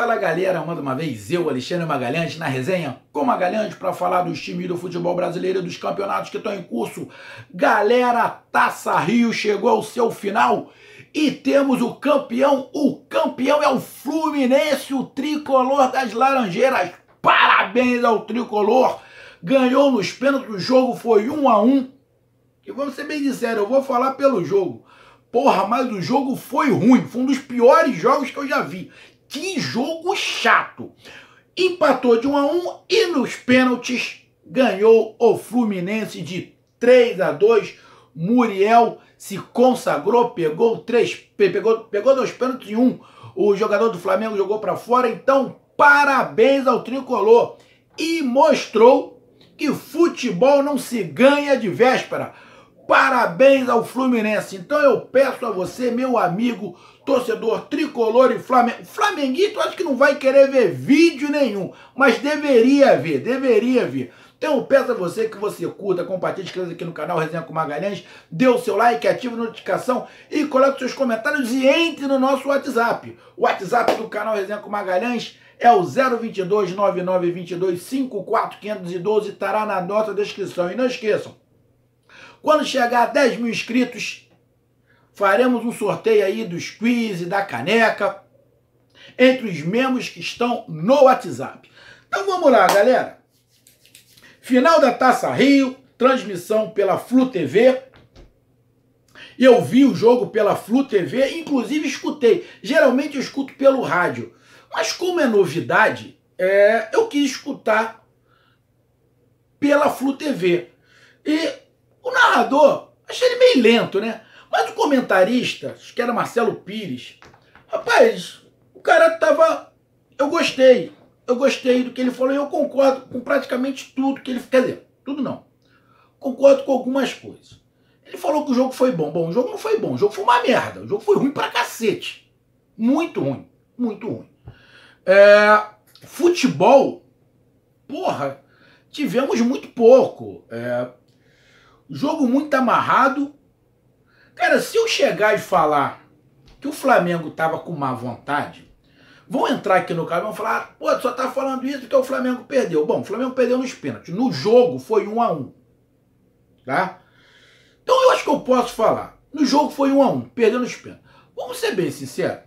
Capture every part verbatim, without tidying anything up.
Fala galera, mais uma vez eu, Alexandre Magalhães, na resenha com Magalhães para falar dos times do futebol brasileiro e dos campeonatos que estão em curso. Galera, Taça Rio chegou ao seu final e temos o campeão. O campeão é o Fluminense, o tricolor das Laranjeiras. Parabéns ao tricolor, ganhou nos pênaltis, o jogo foi um a um. E vamos ser bem sinceros, eu vou falar pelo jogo. Porra, mas o jogo foi ruim, foi um dos piores jogos que eu já vi. Que jogo chato. Empatou de um a um e nos pênaltis ganhou o Fluminense de três a dois. Muriel se consagrou, pegou três, pegou, pegou dois pênaltis e um. O jogador do Flamengo jogou para fora. Então, parabéns ao tricolor. E mostrou que futebol não se ganha de véspera. Parabéns ao Fluminense. Então eu peço a você, meu amigo, torcedor tricolor e flamengo, flamenguito, acho que não vai querer ver vídeo nenhum, mas deveria ver, deveria ver. Então eu peço a você que você curta, compartilhe, inscreva aqui no canal Resenha com Magalhães, dê o seu like, ative a notificação e coloque seus comentários e entre no nosso WhatsApp. O WhatsApp do canal Resenha com Magalhães é o zero vinte e dois, nove nove dois dois, cinco quatro cinco um dois, estará na nossa descrição. E não esqueçam, quando chegar a dez mil inscritos, faremos um sorteio aí dos quiz e da caneca entre os membros que estão no WhatsApp. Então vamos lá, galera. Final da Taça Rio, transmissão pela Flu T V. Eu vi o jogo pela Flu T V, inclusive escutei. Geralmente eu escuto pelo rádio. Mas como é novidade, é, eu quis escutar pela Flu T V. E o narrador, achei ele meio lento, né? Mas o comentarista, acho que era Marcelo Pires, rapaz, o cara tava... Eu gostei, eu gostei do que ele falou e eu concordo com praticamente tudo que ele... Quer dizer, tudo não. Concordo com algumas coisas. Ele falou que o jogo foi bom. Bom, o jogo não foi bom, o jogo foi uma merda. O jogo foi ruim pra cacete. Muito ruim, muito ruim. É, futebol, porra, tivemos muito pouco. É... Jogo muito amarrado. Cara, se eu chegar e falar que o Flamengo tava com má vontade, vão entrar aqui no canal e vão falar, pô, só tá falando isso porque o Flamengo perdeu. Bom, o Flamengo perdeu nos pênaltis. No jogo foi um a um. Tá? Então eu acho que eu posso falar. No jogo foi um a um, perdeu nos pênaltis. Vamos ser bem sinceros.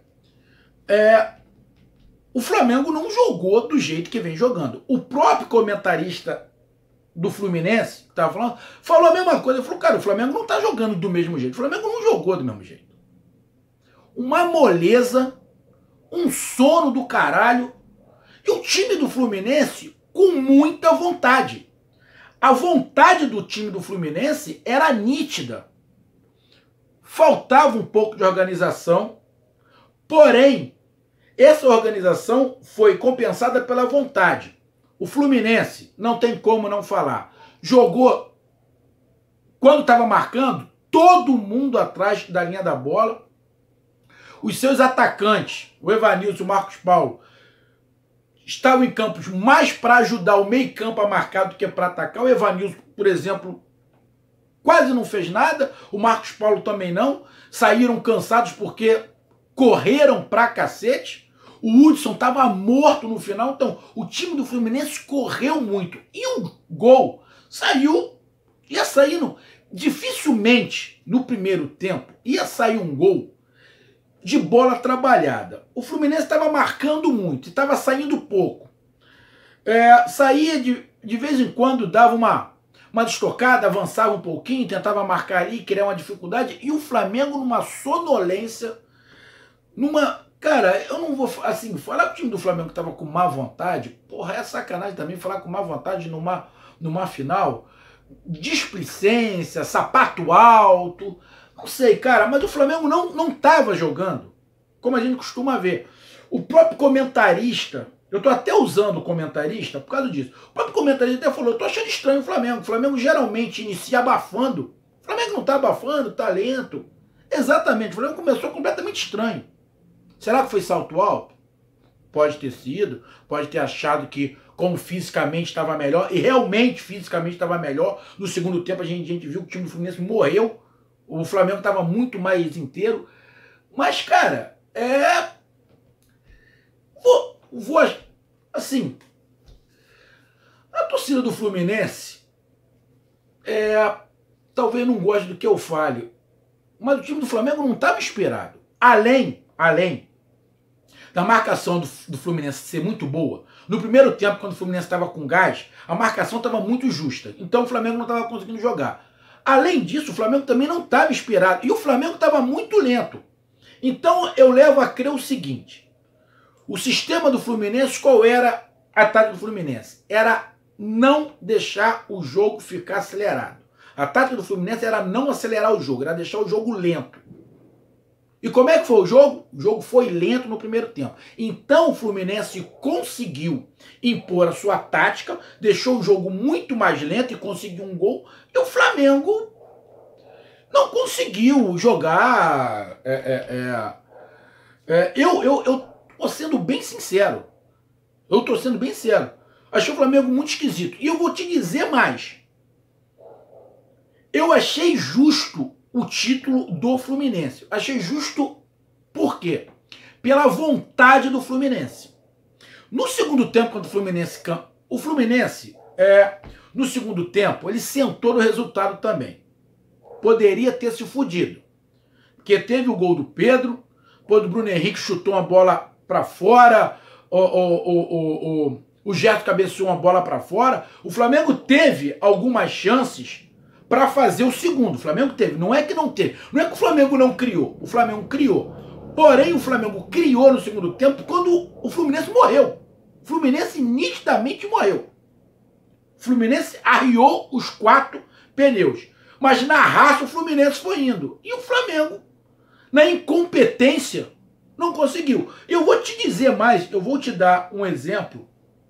É, o Flamengo não jogou do jeito que vem jogando. O próprio comentarista do Fluminense, que tava falando, falou a mesma coisa. Ele falou, cara, o Flamengo não tá jogando do mesmo jeito. O Flamengo não jogou do mesmo jeito. Uma moleza, um sono do caralho. E o time do Fluminense com muita vontade. A vontade do time do Fluminense era nítida. Faltava um pouco de organização, porém, essa organização foi compensada pela vontade. O Fluminense, não tem como não falar, jogou, quando estava marcando, todo mundo atrás da linha da bola. Os seus atacantes, o Evanilson e o Marcos Paulo, estavam em campos mais para ajudar o meio campo a marcar do que para atacar. O Evanilson, por exemplo, quase não fez nada, o Marcos Paulo também não, saíram cansados porque correram pra cacete. O Hudson estava morto no final, então o time do Fluminense correu muito. E o gol saiu, ia saindo, dificilmente no primeiro tempo, ia sair um gol de bola trabalhada. O Fluminense estava marcando muito, estava saindo pouco. É, saía de, de vez em quando, dava uma, uma destocada, avançava um pouquinho, tentava marcar ali, criar uma dificuldade, e o Flamengo numa sonolência, numa... Cara, eu não vou, assim, falar que o time do Flamengo estava com má vontade, porra, é sacanagem também falar com má vontade numa, numa final. Displicência, sapato alto, não sei, cara, mas o Flamengo não, não tava jogando, como a gente costuma ver. O próprio comentarista, eu tô até usando o comentarista por causa disso, o próprio comentarista até falou, eu tô achando estranho o Flamengo, o Flamengo geralmente inicia abafando, o Flamengo não tá abafando, tá lento. Exatamente, o Flamengo começou completamente estranho. Será que foi salto alto? Pode ter sido, pode ter achado que como fisicamente estava melhor, e realmente fisicamente estava melhor. No segundo tempo a gente, a gente viu que o time do Fluminense morreu, o Flamengo estava muito mais inteiro. Mas, cara, é... vou, assim, a torcida do Fluminense, é, talvez não goste do que eu fale, mas o time do Flamengo não estava esperado. Além, além da marcação do, do Fluminense ser muito boa, no primeiro tempo, quando o Fluminense estava com gás, a marcação estava muito justa. Então o Flamengo não estava conseguindo jogar. Além disso, o Flamengo também não estava esperado. E o Flamengo estava muito lento. Então eu levo a crer o seguinte. O sistema do Fluminense, qual era a tática do Fluminense? Era não deixar o jogo ficar acelerado. A tática do Fluminense era não acelerar o jogo, era deixar o jogo lento. E como é que foi o jogo? O jogo foi lento no primeiro tempo. Então o Fluminense conseguiu impor a sua tática, deixou o jogo muito mais lento e conseguiu um gol. E o Flamengo não conseguiu jogar. É, é, é, é, eu, eu, eu tô sendo bem sincero. Eu tô sendo bem sincero. Achei o Flamengo muito esquisito. E eu vou te dizer mais. Eu achei justo o título do Fluminense. Achei justo por quê? Pela vontade do Fluminense. No segundo tempo, quando o Fluminense... O Fluminense, é, no segundo tempo, ele sentou no resultado também. Poderia ter se fudido. Porque teve o gol do Pedro, quando o Bruno Henrique chutou uma bola para fora, o, o, o, o, o Gerson cabeceou uma bola para fora. O Flamengo teve algumas chances para fazer o segundo. O Flamengo teve. Não é que não teve. Não é que o Flamengo não criou. O Flamengo criou. Porém, o Flamengo criou no segundo tempo quando o Fluminense morreu. O Fluminense nitidamente morreu. O Fluminense arriou os quatro pneus. Mas na raça o Fluminense foi indo. E o Flamengo, na incompetência, não conseguiu. Eu vou te dizer mais. Eu vou te dar um exemplo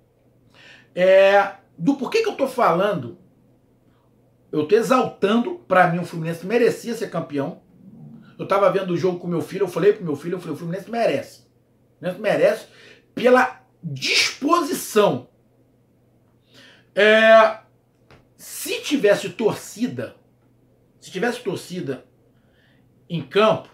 é, do porquê que eu estou falando. Eu tô exaltando, para mim o Fluminense merecia ser campeão. Eu tava vendo o jogo com meu filho, eu falei pro meu filho, eu falei, o Fluminense merece. O Fluminense merece pela disposição. É, se tivesse torcida, se tivesse torcida em campo,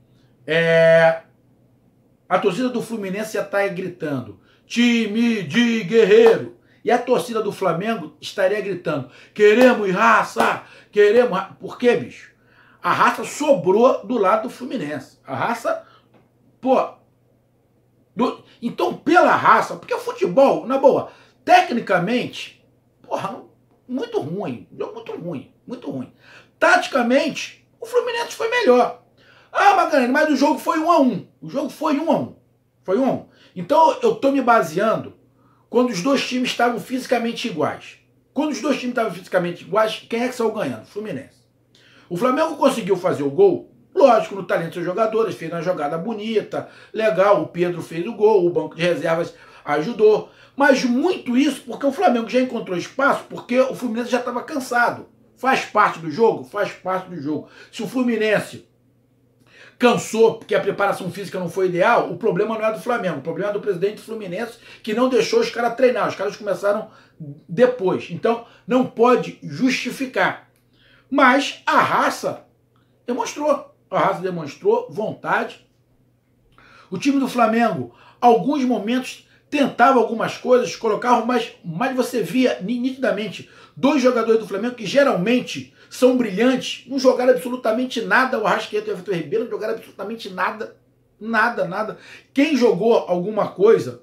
é, a torcida do Fluminense ia estar gritando, time de guerreiro. E a torcida do Flamengo estaria gritando, queremos raça, queremos raça. Por quê, bicho? A raça sobrou do lado do Fluminense. A raça, pô... Do... Então, pela raça, porque o futebol, na boa, tecnicamente, porra, muito ruim. Jogo muito ruim, muito ruim. Taticamente, o Fluminense foi melhor. Ah, Magalhães, mas o jogo foi um a um. O jogo foi um a um. Foi um a um. Então, eu tô me baseando quando os dois times estavam fisicamente iguais. Quando os dois times estavam fisicamente iguais, quem é que saiu ganhando? Fluminense. O Flamengo conseguiu fazer o gol, lógico, no talento dos seus jogadores, fez uma jogada bonita, legal, o Pedro fez o gol, o banco de reservas ajudou. Mas muito isso porque o Flamengo já encontrou espaço, porque o Fluminense já estava cansado. Faz parte do jogo? Faz parte do jogo. Se o Fluminense cansou porque a preparação física não foi ideal, o problema não é do Flamengo, o problema é do presidente do Fluminense que não deixou os caras treinar, os caras começaram depois. Então, não pode justificar. Mas a raça demonstrou, a raça demonstrou vontade. O time do Flamengo, alguns momentos, tentava algumas coisas, colocava, mas, mas você via nitidamente dois jogadores do Flamengo que geralmente são brilhantes, não jogaram absolutamente nada. O Arrascaeta e o Everton Ribeiro não jogaram absolutamente nada. Nada, nada. Quem jogou alguma coisa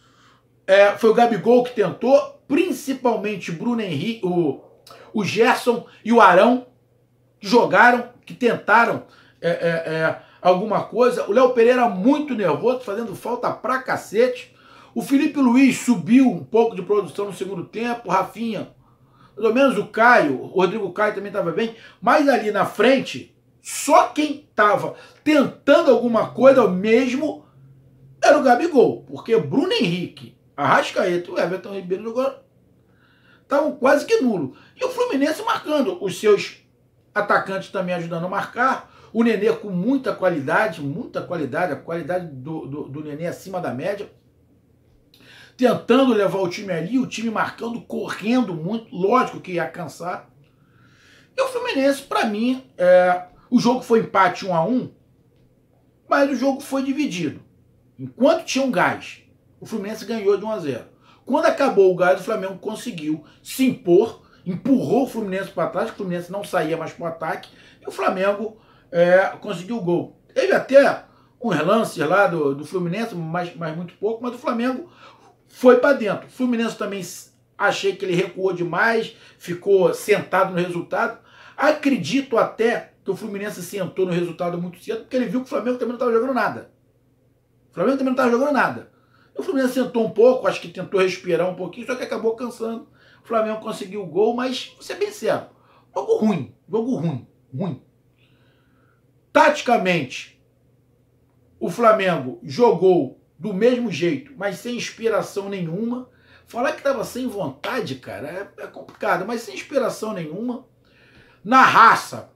é, foi o Gabigol que tentou, principalmente Bruno Henrique, o, o Gerson e o Arão, que jogaram, que tentaram é, é, é, alguma coisa. O Léo Pereira muito nervoso, fazendo falta pra cacete. O Felipe Luiz subiu um pouco de produção no segundo tempo. O Rafinha, pelo menos o Caio, o Rodrigo Caio também estava bem, mas ali na frente, só quem estava tentando alguma coisa mesmo era o Gabigol, porque Bruno Henrique, Arrascaeta e o Everton Ribeiro estavam quase que nulo. E o Fluminense marcando, os seus atacantes também ajudando a marcar, o Nenê com muita qualidade, muita qualidade, a qualidade do, do, do Nenê acima da média, tentando levar o time ali, o time marcando, correndo muito, lógico que ia cansar. E o Fluminense, para mim, é, o jogo foi empate um a um, mas o jogo foi dividido. Enquanto tinha um gás, O Fluminense ganhou de um a zero. Quando acabou o gás, o Flamengo conseguiu se impor, empurrou o Fluminense para trás, o Fluminense não saía mais para o ataque, e o Flamengo é, conseguiu o gol. Teve até uns lances lá do, do Fluminense, mas, mas muito pouco, mas o Flamengo foi para dentro. O Fluminense também, achei que ele recuou demais, ficou sentado no resultado. Acredito até que o Fluminense sentou no resultado muito cedo, porque ele viu que o Flamengo também não estava jogando nada. O Flamengo também não estava jogando nada. O Fluminense sentou um pouco, acho que tentou respirar um pouquinho, só que acabou cansando. O Flamengo conseguiu o gol, mas, vou ser bem sério, jogo ruim, jogo ruim, ruim. Taticamente, o Flamengo jogou do mesmo jeito, mas sem inspiração nenhuma. Falar que estava sem vontade, cara, é, é complicado, mas sem inspiração nenhuma. Na raça,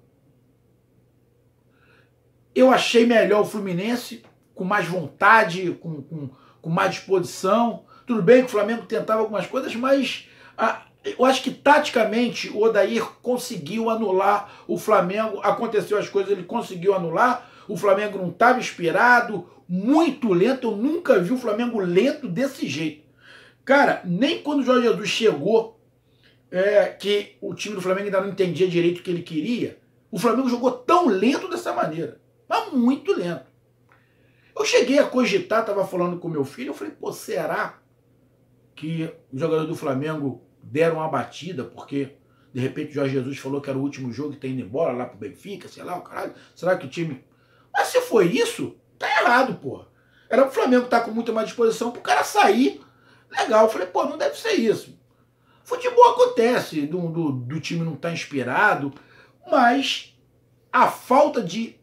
eu achei melhor o Fluminense, com mais vontade, com, com, com mais disposição. Tudo bem que o Flamengo tentava algumas coisas, mas a, eu acho que taticamente o Odair conseguiu anular o Flamengo. Aconteceu as coisas, ele conseguiu anular. O Flamengo não estava inspirado, muito lento. Eu nunca vi o Flamengo lento desse jeito. Cara, nem quando o Jorge Jesus chegou, é, que o time do Flamengo ainda não entendia direito o que ele queria, o Flamengo jogou tão lento dessa maneira. Mas muito lento. Eu cheguei a cogitar, estava falando com meu filho, eu falei, pô, será que os jogadores do Flamengo deram uma batida, porque de repente o Jorge Jesus falou que era o último jogo e tá indo embora lá pro Benfica, sei lá, o caralho. Será que o time... Mas se foi isso, tá errado, porra. Era pro Flamengo estar com muita mais disposição pro cara sair. Legal, eu falei, pô, não deve ser isso. Futebol acontece, do, do, do time não tá inspirado, mas a falta de...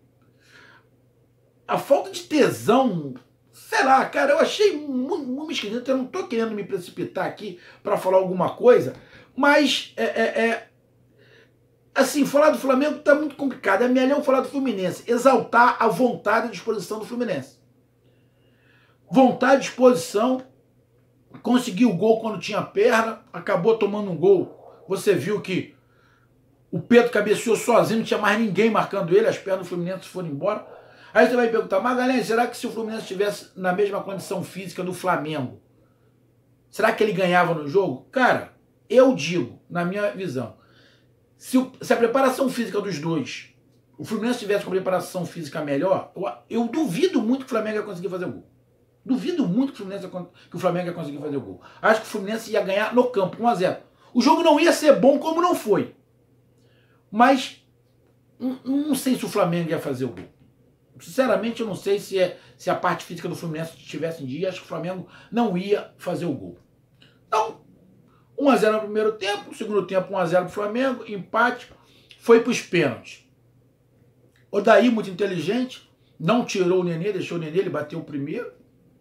A falta de tesão, sei lá, cara, eu achei muito, muito esquisito. Eu não tô querendo me precipitar aqui para falar alguma coisa, mas é, é, é, assim, falar do Flamengo tá muito complicado. É melhor falar do Fluminense, exaltar a vontade e disposição do Fluminense. Vontade, disposição, conseguiu o gol quando tinha perna, acabou tomando um gol. Você viu que o Pedro cabeceou sozinho, não tinha mais ninguém marcando ele, as pernas do Fluminense foram embora. Aí você vai me perguntar, mas galera, será que se o Fluminense estivesse na mesma condição física do Flamengo, será que ele ganhava no jogo? Cara, eu digo, na minha visão, se, o, se a preparação física dos dois, o Fluminense tivesse com a preparação física melhor, eu, eu duvido muito que o Flamengo ia conseguir fazer o gol. Duvido muito que o, Fluminense, que o Flamengo ia conseguir fazer o gol. Acho que o Fluminense ia ganhar no campo, um a zero. O jogo não ia ser bom como não foi. Mas não, não sei se o Flamengo ia fazer o gol. Sinceramente, eu não sei se, é, se a parte física do Fluminense estivesse em dia, acho que o Flamengo não ia fazer o gol. Então, um a zero no primeiro tempo, no segundo tempo um a zero pro Flamengo, empate, foi para os pênaltis. Odair, muito inteligente, não tirou o Nenê, deixou o Nenê, ele bateu o primeiro.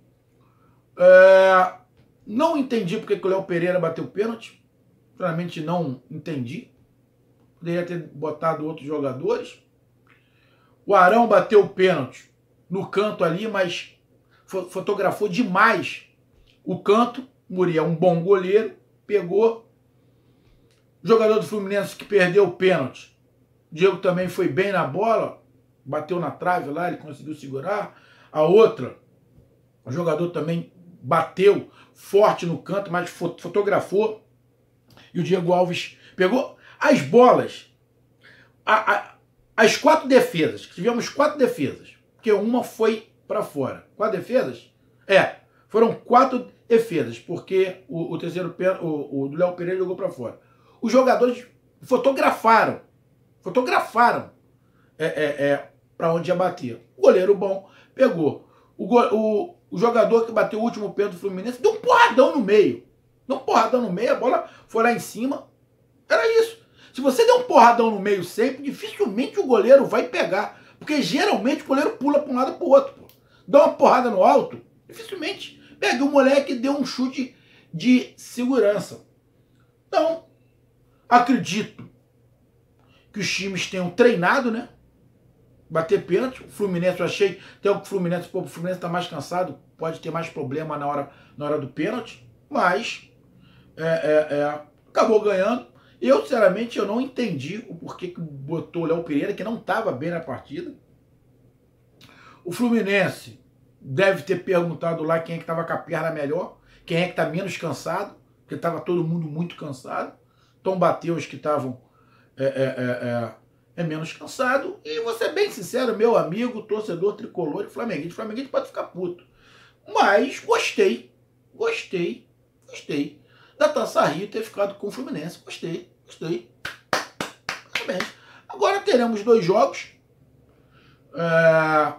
É, não entendi porque que o Léo Pereira bateu o pênalti, realmente não entendi. Poderia ter botado outros jogadores. O Arão bateu o pênalti no canto ali, mas fotografou demais o canto. O Muriel, um bom goleiro, pegou. O jogador do Fluminense que perdeu o pênalti, Diego também foi bem na bola, bateu na trave lá, ele conseguiu segurar. A outra, o jogador também bateu forte no canto, mas fotografou. E o Diego Alves pegou as bolas. A... a As quatro defesas, tivemos quatro defesas, porque uma foi para fora. Quatro defesas? É, foram quatro defesas, porque o, o terceiro, o, o do Léo Pereira jogou para fora. Os jogadores fotografaram, fotografaram é, é, é, para onde ia bater. O goleiro bom pegou. O, go, o, o jogador que bateu o último pênalti do Fluminense deu um porradão no meio. Deu um porradão no meio, a bola foi lá em cima. Era isso. Se você der um porradão no meio sempre, dificilmente o goleiro vai pegar. Porque geralmente o goleiro pula para um lado e para o outro. Pô. Dá uma porrada no alto, dificilmente pega. O moleque deu um chute de segurança. Então, acredito que os times tenham treinado, né? Bater pênalti. O Fluminense, eu achei até o Fluminense, pô, o Fluminense está mais cansado, pode ter mais problema na hora, na hora do pênalti. Mas, é, é, é, acabou ganhando. Eu, sinceramente, eu não entendi o porquê que botou o Léo Pereira, que não estava bem na partida. O Fluminense deve ter perguntado lá quem é que estava com a perna melhor, quem é que está menos cansado, porque estava todo mundo muito cansado. Então bateu os que estavam é, é, é, é, é menos cansado. E vou ser bem sincero, meu amigo, torcedor tricolor e flamenguista, flamenguista pode ficar puto. Mas gostei, gostei, gostei da Taça Rio ter ficado com o Fluminense. Gostei, gostei. Parabéns. Agora teremos dois jogos. É,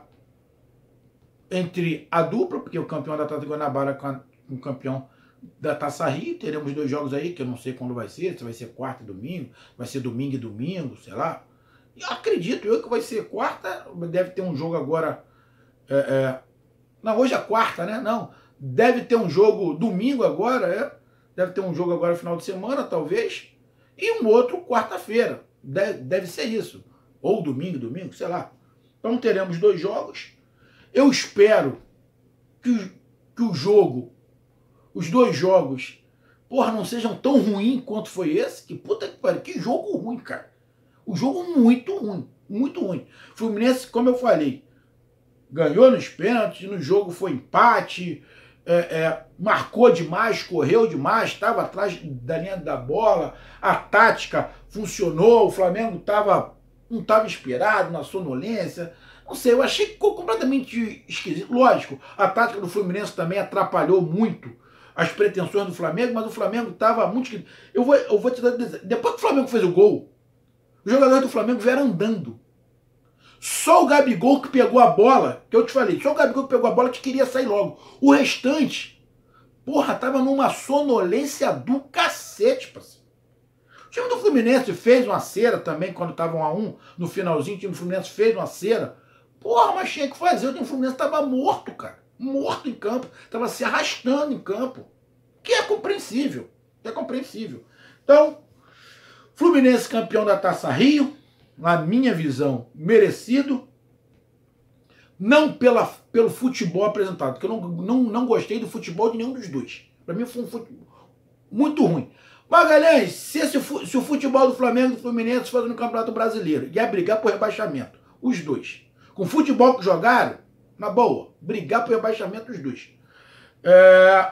entre a dupla, porque o campeão da Taça Guanabara com o campeão da Taça Rio, teremos dois jogos aí, que eu não sei quando vai ser, se vai ser quarta e domingo, vai ser domingo e domingo, sei lá. E acredito eu que vai ser quarta, deve ter um jogo agora, é, é, não, hoje é quarta, né? Não, deve ter um jogo domingo agora, é, deve ter um jogo agora no final de semana, talvez, e um outro quarta-feira, deve, deve ser isso, ou domingo, domingo, sei lá. Então teremos dois jogos. Eu espero que o, que o jogo, os dois jogos, porra, não sejam tão ruins quanto foi esse. Que puta que pariu, que jogo ruim, cara. O jogo muito ruim, muito ruim. Fluminense, como eu falei, ganhou nos pênaltis, no jogo foi empate, é, é, marcou demais, correu demais, estava atrás da linha da bola, a tática funcionou, o Flamengo tava, não estava inspirado na sonolência. Não sei, eu achei que ficou completamente esquisito. Lógico, a tática do Fluminense também atrapalhou muito as pretensões do Flamengo, mas o Flamengo estava muito... Eu vou, eu vou te dar... Depois que o Flamengo fez o gol, os jogadores do Flamengo vieram andando. Só o Gabigol que pegou a bola, que eu te falei, só o Gabigol que pegou a bola que queria sair logo. O restante, porra, tava numa sonolência do cacete, parceiro. O time do Fluminense fez uma cera também, quando estavam a um, no finalzinho, o time do Fluminense fez uma cera. Porra, mas tinha que fazer, o time do Fluminense tava morto, cara. Morto em campo. Tava se arrastando em campo. Que é compreensível. Que é compreensível. Então, Fluminense campeão da Taça Rio, na minha visão, merecido. Não pela, pelo futebol apresentado, porque eu não, não, não gostei do futebol de nenhum dos dois. Pra mim foi um futebol muito ruim. Magalhães, se, esse, se o futebol do Flamengo e do Fluminense fosse no Campeonato Brasileiro, ia brigar por rebaixamento. Os dois. Com o futebol que jogaram, na boa, brigar por rebaixamento os dois. É...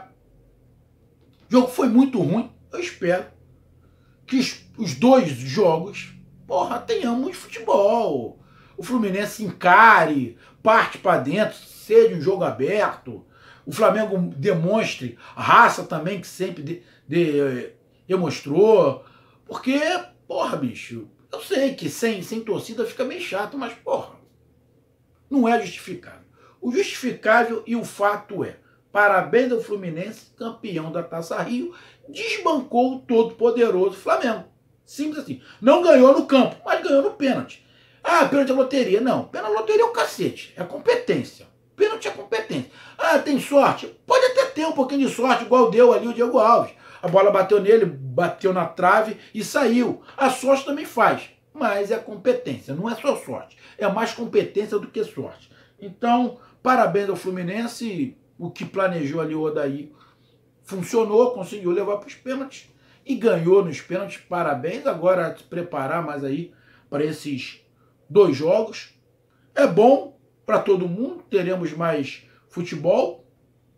O jogo foi muito ruim. Eu espero que os dois jogos, porra, tenhamos futebol. O Fluminense encare, parte para dentro, seja um jogo aberto. O Flamengo demonstre a raça também, que sempre de, de, demonstrou. Porque, porra, bicho, eu sei que sem, sem torcida fica meio chato, mas, porra, não é justificável. O justificável e o fato é, parabéns ao Fluminense, campeão da Taça Rio, desbancou o todo-poderoso Flamengo. Simples assim. Não ganhou no campo, mas ganhou no pênalti. Ah, pênalti é loteria. Não, pênalti é loteria é o cacete, é competência. Pênalti é competência. Ah, tem sorte? Pode até ter um pouquinho de sorte, igual deu ali o Diego Alves. A bola bateu nele, bateu na trave e saiu. A sorte também faz, mas é competência, não é só sorte. É mais competência do que sorte. Então, parabéns ao Fluminense, o que planejou ali o Odair funcionou, conseguiu levar para os pênaltis e ganhou nos pênaltis. Parabéns, agora se preparar mais aí para esses dois jogos. É bom para todo mundo, teremos mais futebol.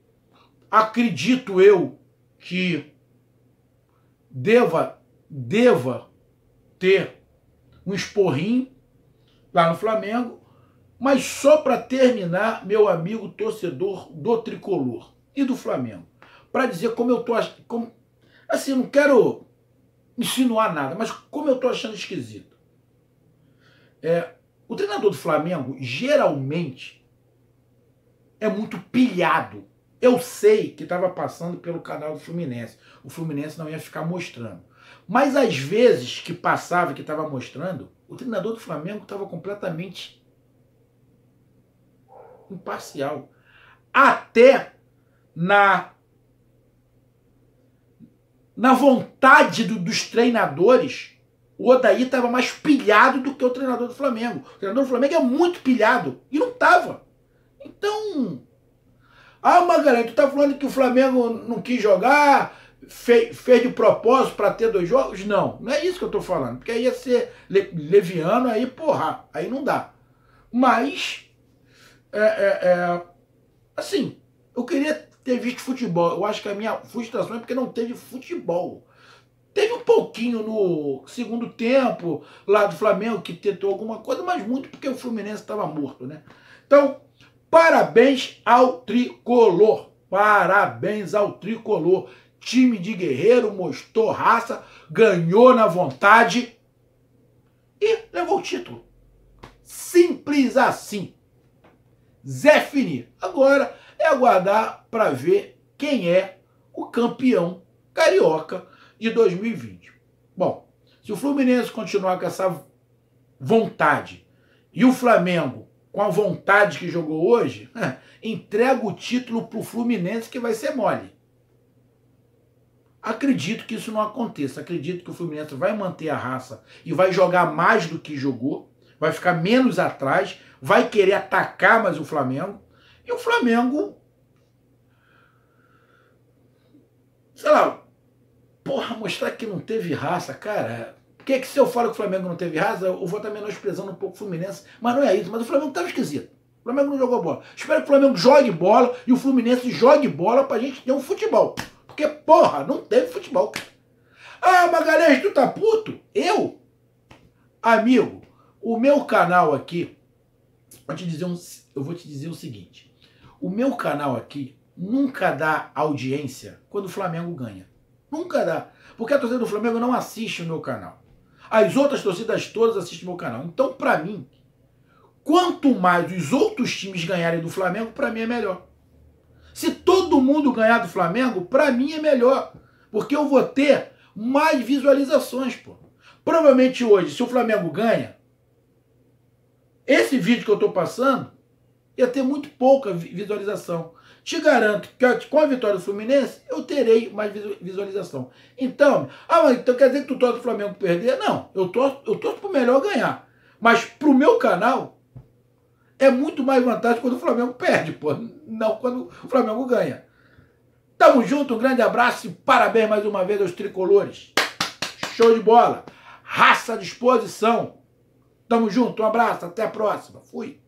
Acredito eu que deva, deva ter um esporrinho lá no Flamengo, mas só para terminar, meu amigo torcedor do Tricolor e do Flamengo, para dizer como eu tô achando, assim, não quero insinuar nada, mas como eu tô achando esquisito. É, o treinador do Flamengo, geralmente, é muito pilhado. Eu sei que estava passando pelo canal do Fluminense. O Fluminense não ia ficar mostrando. Mas às vezes que passava, que estava mostrando, o treinador do Flamengo estava completamente imparcial. Até na, na vontade do, dos treinadores, o Odair estava mais pilhado do que o treinador do Flamengo. O treinador do Flamengo é muito pilhado. E não estava. Então... Ah, Magalhães, tu tá falando que o Flamengo não quis jogar, fez, fez de propósito para ter dois jogos? Não, não é isso que eu tô falando. Porque aí ia ser leviano, aí, porra, aí não dá. Mas... É, é, é, assim, eu queria ter visto futebol. Eu acho que a minha frustração é porque não teve futebol. Teve um pouquinho no segundo tempo, lá do Flamengo, que tentou alguma coisa, mas muito porque o Fluminense estava morto, né? Então, parabéns ao Tricolor. Parabéns ao Tricolor. Time de guerreiro, mostrou raça, ganhou na vontade e levou o título. Simples assim. Zé Fini. Agora é aguardar para ver quem é o campeão carioca de dois mil e vinte. Bom, se o Fluminense continuar com essa vontade e o Flamengo com a vontade que jogou hoje, entrega o título para o Fluminense, que vai ser mole. Acredito que isso não aconteça. Acredito que o Fluminense vai manter a raça e vai jogar mais do que jogou, vai ficar menos atrás, vai querer atacar mais o Flamengo, e o Flamengo, sei lá, porra, mostrar que não teve raça, cara. Por que, que se eu falo que o Flamengo não teve raça, eu vou estar menosprezando um pouco o Fluminense, mas não é isso. Mas o Flamengo estava esquisito. O Flamengo não jogou bola. Espero que o Flamengo jogue bola e o Fluminense jogue bola pra gente ter um futebol. Porque, porra, não teve futebol, cara. Ah, Magalhães, tu tá puto? Eu? Amigo, o meu canal aqui, vou te dizer um, eu vou te dizer o seguinte. O meu canal aqui nunca dá audiência quando o Flamengo ganha. Nunca dá. Porque a torcida do Flamengo não assiste o meu canal. As outras torcidas todas assistem o meu canal. Então, pra mim, quanto mais os outros times ganharem do Flamengo, pra mim é melhor. Se todo mundo ganhar do Flamengo, pra mim é melhor. Porque eu vou ter mais visualizações, pô. Provavelmente hoje, se o Flamengo ganha, esse vídeo que eu tô passando ia ter muito pouca visualização. Te garanto que com a vitória do Fluminense, eu terei mais visualização. Então, ah, mas então quer dizer que tu torce o Flamengo perder? Não, eu torço, eu torço pro melhor ganhar. Mas pro meu canal, é muito mais vantagem quando o Flamengo perde, pô. Não quando o Flamengo ganha. Tamo junto, um grande abraço e parabéns mais uma vez aos tricolores. Show de bola. Raça à disposição. Tamo junto, um abraço, até a próxima. Fui.